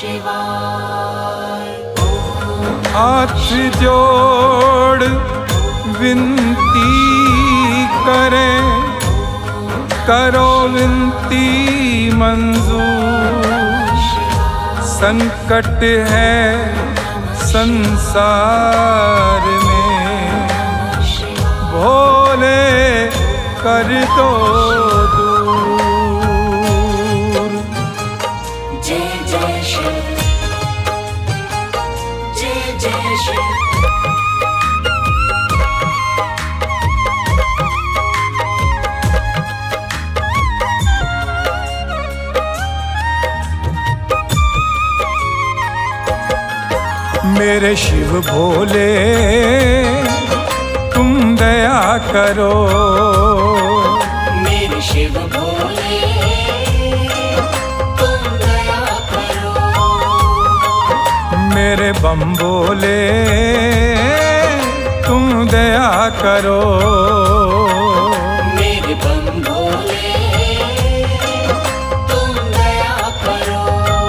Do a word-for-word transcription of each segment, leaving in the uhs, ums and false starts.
हाथ जोड़ विनती करें, करो विनती मंजूर। संकट है संसार में, भोले कर दो दूर। जय जय शिव, जय जय शिव। मेरे शिव भोले तुम दया करो, मेरे शिव भोले तुम दया करो। मेरे बम भोले तुम दया करो, मेरे बम भोले तुम दया करो।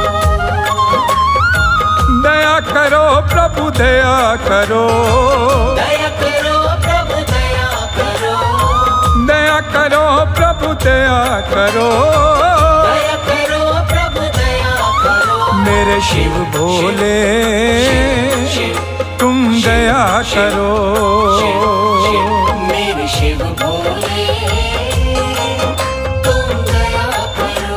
दया करो प्रभु दया करो, दया करो प्रभु दया करो, दया करो प्रभु दया करो। दया करो प्रभु दया करो। मेरे शिव भोले शिव, तुम दया करो, मेरे शिव भोले तुम दया करो।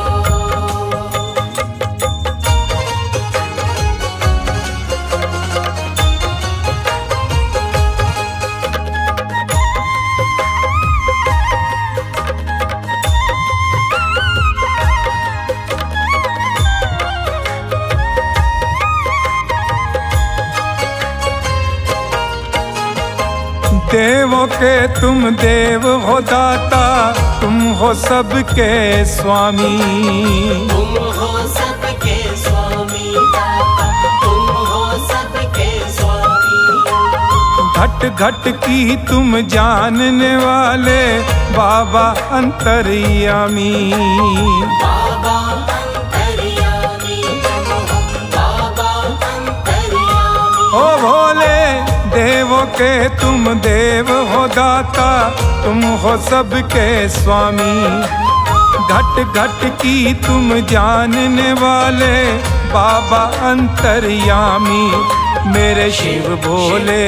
देवों के तुम देव हो दाता, तुम हो सबके स्वामी। तुम हो सबके स्वामी दाता, तुम हो सबके स्वामी। घट घट की तुम जानने वाले बाबा अंतर्यामी। बाबा अंतर्यामी, बाबा अंतर्यामी। ओ भोले देवों के तुम देव हो दाता, तुम हो सबके स्वामी। घट घट की तुम जानने वाले बाबा अंतर्यामी। मेरे शिव भोले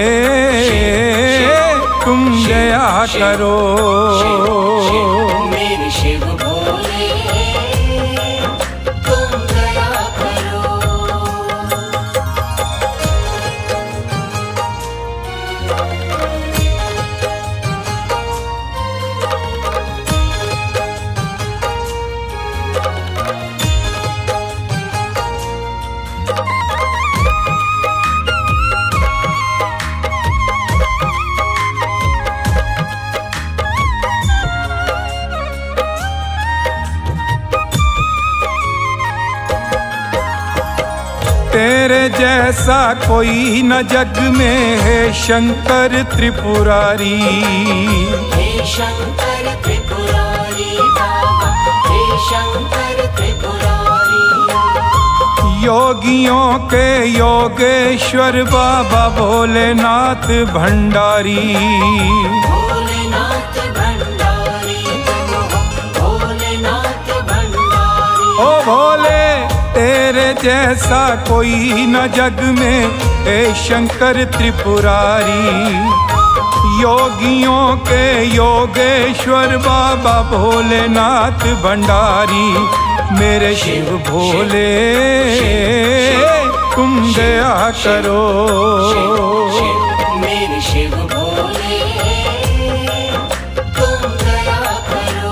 तुम दया करो, मेरे शिव भोले तुम दया करो। तेरे जैसा कोई न जग में है शंकर त्रिपुरारी। हे शंकर त्रिपुरारी बाबा, हे शंकर त्रिपुरारी। योगियों के योगेश्वर बाबा भोलेनाथ भंडारी। भोलेनाथ भंडारी, भोलेनाथ भंडारी। ओ भोले तेरे जैसा कोई न जग में है शंकर त्रिपुरारी। योगियों के योगेश्वर बाबा भोलेनाथ भंडारी। मेरे शिव भोले तुम दया करो, मेरे शिव भोले तुम दया करो।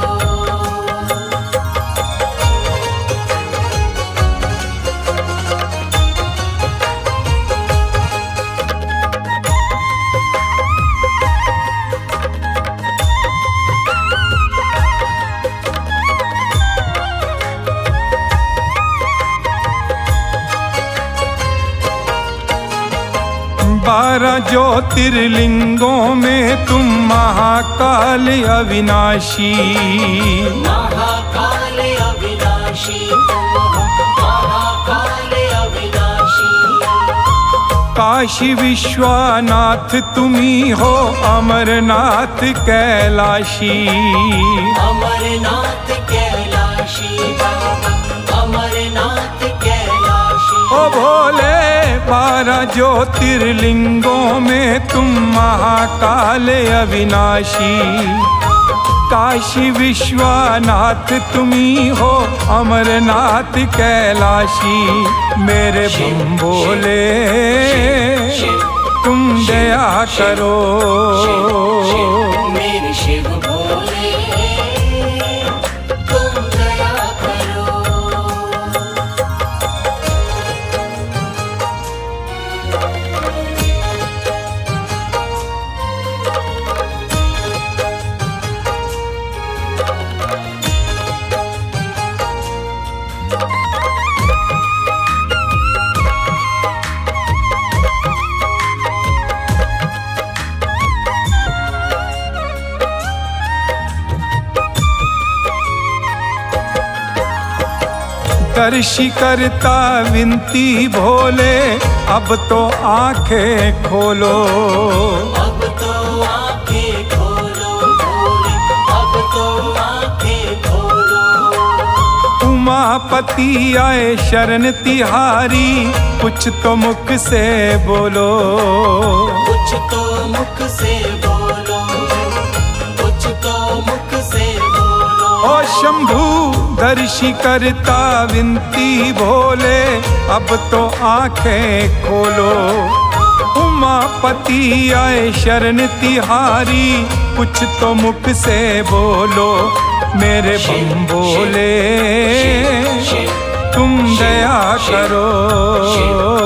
बारह ज्योतिर्लिंगों में तुम महाकाल अविनाशी। महाकाल अविनाशी तुम हो, महाकाल अविनाशी। काशी विश्वनाथ तुम्ही हो अमरनाथ कैलाशी। अमरनाथ कैलाशी बाबा, अमरनाथ कैलाशी। ओ भोले बारह ज्योतिर्लिंगों में तुम महाकाल अविनाशी। काशी विश्वनाथ तुम्ही हो अमरनाथ कैलाशी। मेरे बम भोले तुम दया करो। मेरे शिव भोले तुम दया करो। दर्शी करता विनती भोले अब तो आंखें खोलो। अब तो आंखें खोलो भोले, अब तो आंखें खोलो। उमापति आए शरण तिहारी कुछ तो मुख से बोलो। कुछ तो मुख से बोलो, कुछ तो मुख से बोलो। ओ शंभू दर्शी करता विनती भोले अब तो आंखें खोलो। उमापति आए शरण तिहारी कुछ तो मुख से बोलो। मेरे बम भोले तुम दया करो।